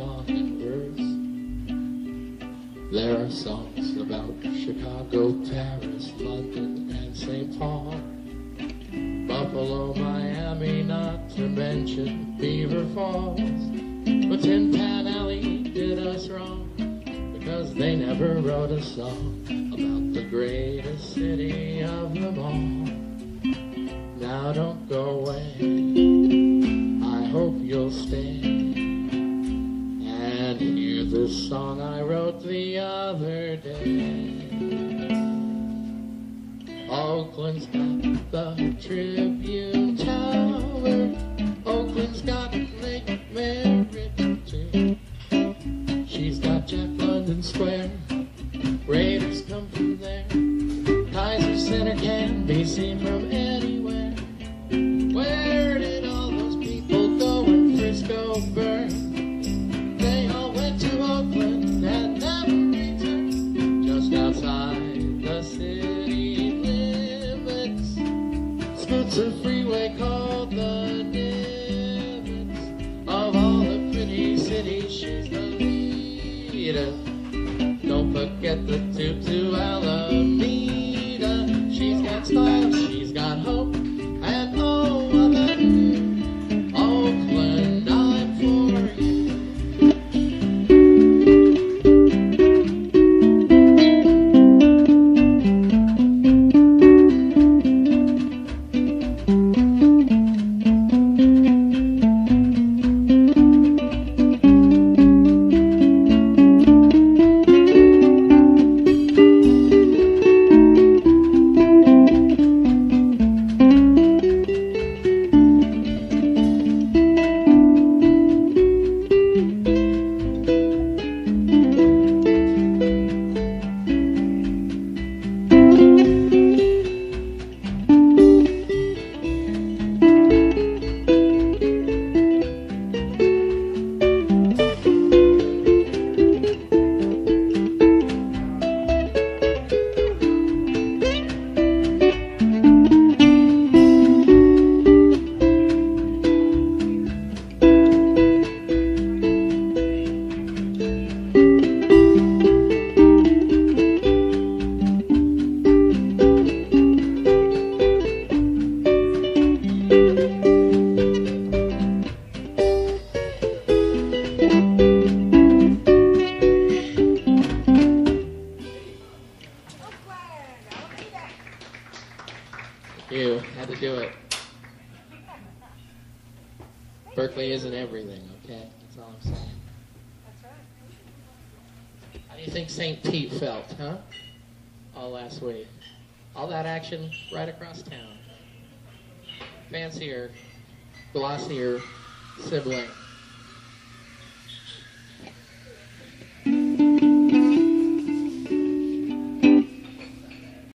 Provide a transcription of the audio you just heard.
song in verse. There are songs about Chicago, Paris, London, and St. Paul, Buffalo, Miami, not to mention Beaver Falls. But Tin Pan Alley did us wrong, because they never wrote a song about the greatest city of them all. Now don't go away, I hope you'll stay and hear this song I wrote the other day. Oakland's got the Tribune Tower, Oakland's got Lake Merritt too. She's got Jack London Square, Raiders come from there. Kaiser Center can be seen from anywhere. Where did all those people go when Frisco burned? They all went to Oakland and never returned. Just outside the city limits, Scoots a freeway called the Nimitz. Of all the pretty cities, she's the leader. Don't forget the Tutu Alameda. She's got style, she's got hope, and no other. Oakland, I'm for you. Berkeley isn't everything, okay? That's all I'm saying. That's right. How do you think St. Pete felt, huh? All last week. All that action right across town. Fancier, glossier sibling.